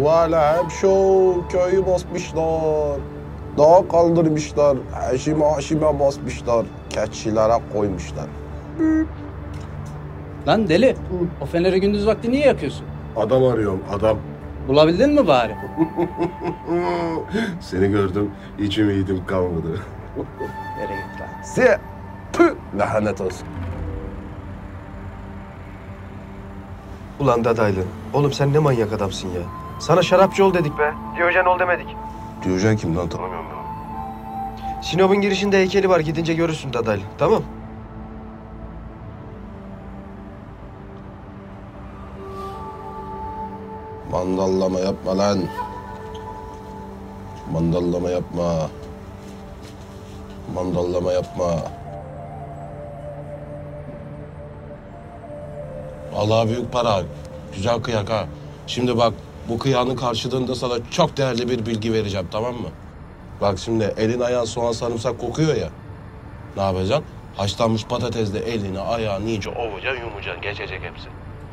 Valla hep şov, köyü basmışlar. Dağa kaldırmışlar, haşime basmışlar, keçilere koymuşlar. Lan deli, o feneri gündüz vakti niye yakıyorsun? Adam arıyorum, adam. Bulabildin mi bari? Seni gördüm, hiç ümidim kalmadı. Nereye git lan? Size püh, lanet olsun. Ulan dadaylı. Oğlum sen ne manyak adamsın ya. Sana şarapçı ol dedik be. Diyojen ol demedik. Diyojen kim lan, tanımıyorum ben. Sinop'un girişinde heykeli var. Gidince görürsün dadaylı. Tamam. Mandallama yapma lan. Mandallama yapma. Mandallama yapma. Vallahi büyük para. Güzel kıyak ha. Şimdi bak, bu kıyağının karşılığında sana çok değerli bir bilgi vereceğim, tamam mı? Bak şimdi elin ayağın soğan sarımsak kokuyor ya. Ne yapacaksın? Haşlanmış patatesle elini ayağını iyice ovacaksın, yumacaksın. Geçecek hepsi.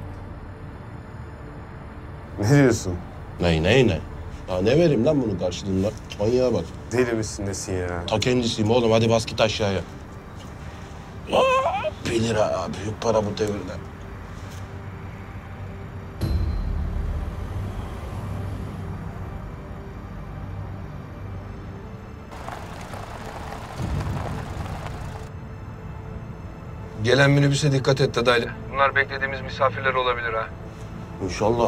Ne diyorsun? Ne? Ya ne vereyim lan bunun karşılığında? Manyağa bak. Deli misin nesin ya? Ta kendisiyim oğlum. Hadi bas git aşağıya. Aa, 1 lira. Büyük para bu devirde. Gelen minibüse dikkat et dadaylı. Bunlar beklediğimiz misafirler olabilir ha. İnşallah.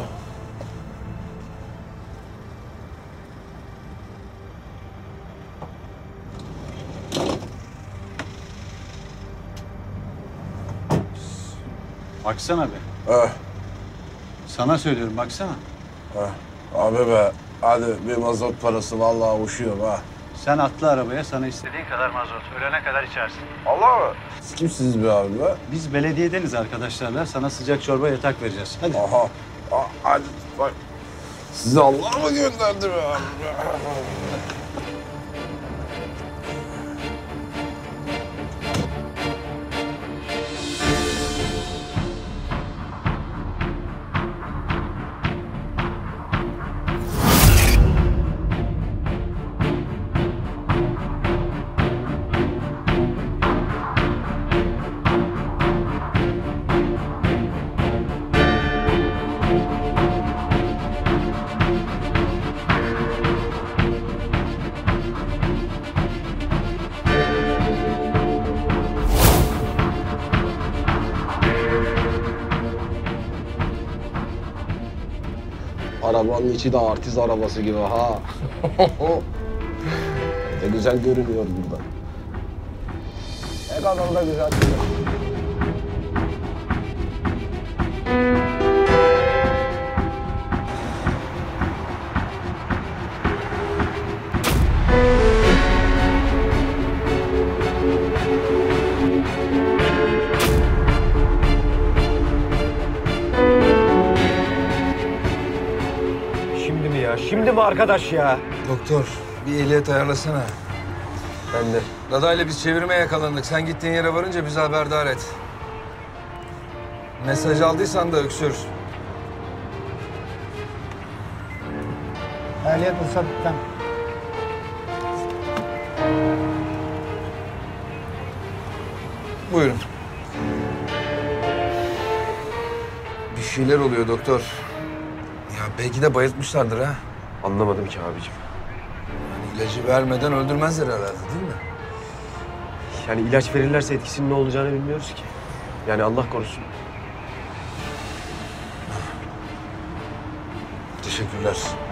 Baksana be. Eh, Sana söylüyorum baksana. abi be. Hadi bir mazot parası vallahi uçuyor ha. Sen atla arabaya sana istediğin kadar mazot. Ölene kadar içersin. Allah mı? Siz kimsiniz be abi be? Biz belediyedeniz arkadaşlarla. Sana sıcak çorba yatak vereceğiz. Hadi. Aha. Hadi bak. Sizi Allah mı gönderdi be abi be? Arabanın içi de artist arabası gibi ha. Ne güzel görünüyor burada. Ne kadar da güzel. Şimdi mi ya? Şimdi mi arkadaş ya? Doktor bir ehliyet ayarlasana. Ben de. Dadaylı biz çevirmeye yakalandık. Sen gittiğin yere varınca bizi haberdar et. Mesaj aldıysan da öksür. Ehliyet ruhsattan. Buyurun. Bir şeyler oluyor doktor. Ya belki de bayıltmışlardır ha. Anlamadım ki abicim. Yani ilacı vermeden öldürmezler herhalde değil mi? Yani ilaç verirlerse etkisinin ne olacağını bilmiyoruz ki. Yani Allah korusun. Teşekkürler.